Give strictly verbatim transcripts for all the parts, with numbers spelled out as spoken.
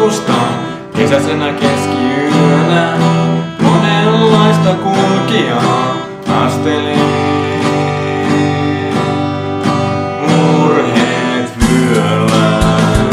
keskusta, kesäisenä keskiyönä. Monenlaista kulkijaa astelee. Murheet vyöllään.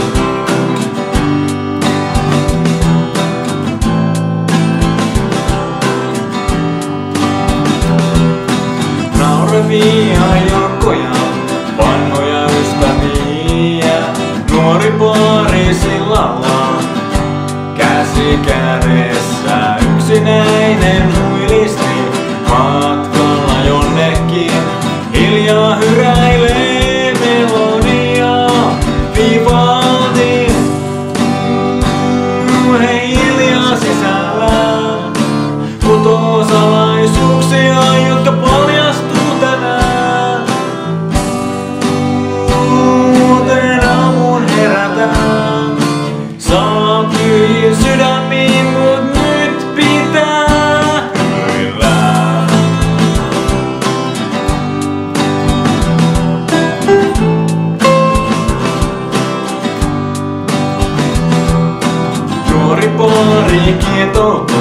Naurevia joukkoja, vanhoja ystäviä. Nuori pari sillalla, käsi kädessä, yksinäinen huilisti matkalla jonnekin. Hiljaa hyräilee melodia Vivaldi. Hei hiljaa sisällä kutoo salaisuuksia, jotka paljastuu tänään. Muuten aamuun herätään. Saa tyhjin sydämiin, mut nyt pitää hymyillä. Nuori pari kietoutuu